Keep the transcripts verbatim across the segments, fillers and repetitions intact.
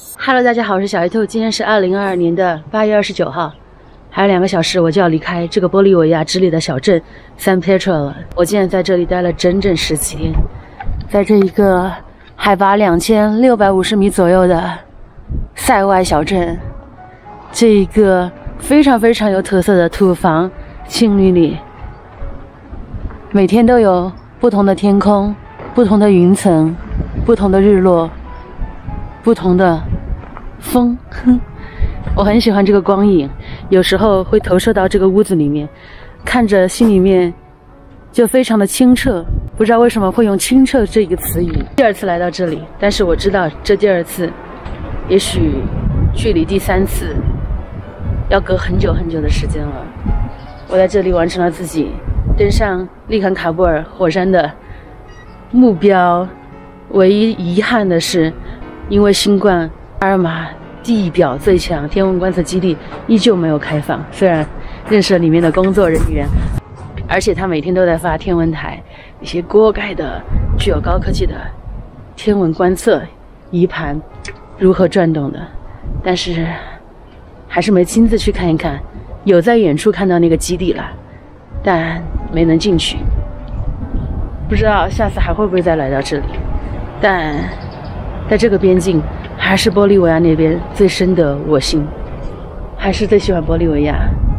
Hello， 大家好，我是小黑兔。今天是二零二二年的八月二十九号，还有两个小时我就要离开这个玻利维亚之里的小镇 San Pedro 了。我竟然在这里待了整整十七天，在这一个海拔两千六百五十米左右的塞外小镇，这一个非常非常有特色的土房青旅里，每天都有不同的天空、不同的云层、不同的日落、不同的风，哼，我很喜欢这个光影，有时候会投射到这个屋子里面，看着心里面就非常的清澈。不知道为什么会用清澈这个词语。第二次来到这里，但是我知道这第二次也许距离第三次要隔很久很久的时间了。我在这里完成了自己登上利坎卡布尔火山的目标，唯一遗憾的是因为新冠，阿尔马地表最强天文观测基地依旧没有开放。虽然认识了里面的工作人员，而且他每天都在发天文台一些锅盖的具有高科技的天文观测仪盘如何转动的，但是还是没亲自去看一看。有在远处看到那个基地了，但没能进去。不知道下次还会不会再来到这里，但在这个边境，还是玻利维亚那边最深得我心，还是最喜欢玻利维亚。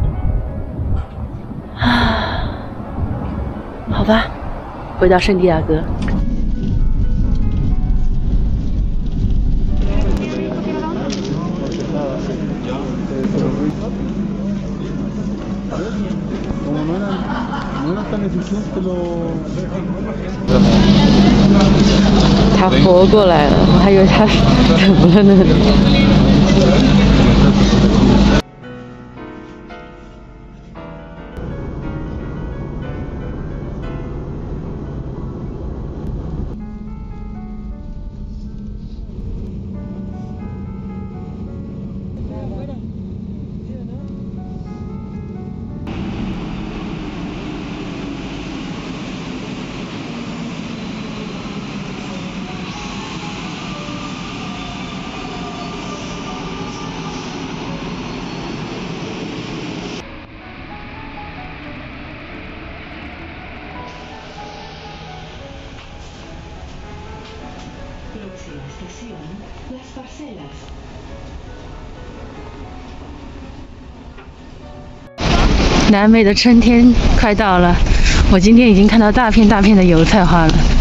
啊，好吧，回到圣地亚哥。他活过来了，我还以为他怎么了呢？南美的春天快到了，我今天已经看到大片大片的油菜花了。